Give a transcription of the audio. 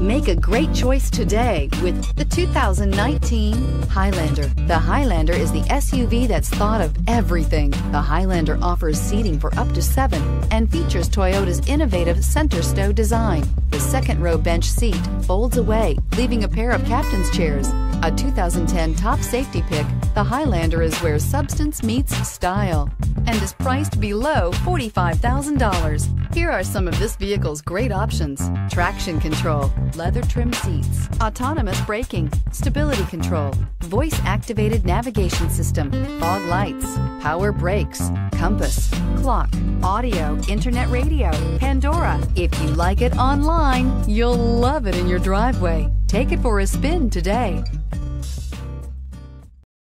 Make a great choice today with the 2019 Highlander. The Highlander is the SUV that's thought of everything. The Highlander offers seating for up to 7 and features Toyota's innovative center stow design. The second row bench seat folds away, leaving a pair of captain's chairs. A 2010 top safety pick, the Highlander is where substance meets style and is priced below $45,000. Here are some of this vehicle's great options: traction control, leather trim seats, autonomous braking, stability control, voice-activated navigation system, fog lights, power brakes, compass, clock, audio, internet radio, Pandora. If you like it online, you'll love it in your driveway. Take it for a spin today.